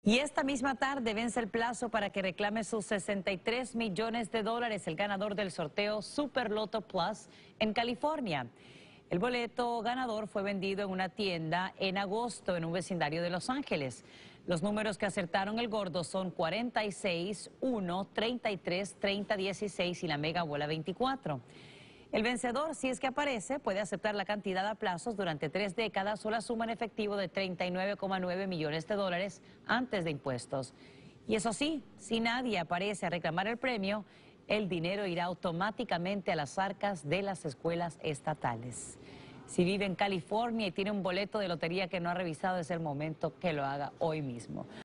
Y esta misma tarde vence el plazo para que reclame sus 63 millones de dólares el ganador del sorteo Super Loto Plus en California. El boleto ganador fue vendido en una tienda en agosto en un vecindario de Los Ángeles. Los números que acertaron el gordo son 46, 1, 33, 30, 16 y la mega bola 24. El vencedor, si es que aparece, puede aceptar la cantidad a plazos durante 3 décadas o la suma en efectivo de 39,9 millones de dólares antes de impuestos. Y eso sí, si nadie aparece a reclamar el premio, el dinero irá automáticamente a las arcas de las escuelas estatales. Si vive en California y tiene un boleto de lotería que no ha revisado, es el momento que lo haga hoy mismo.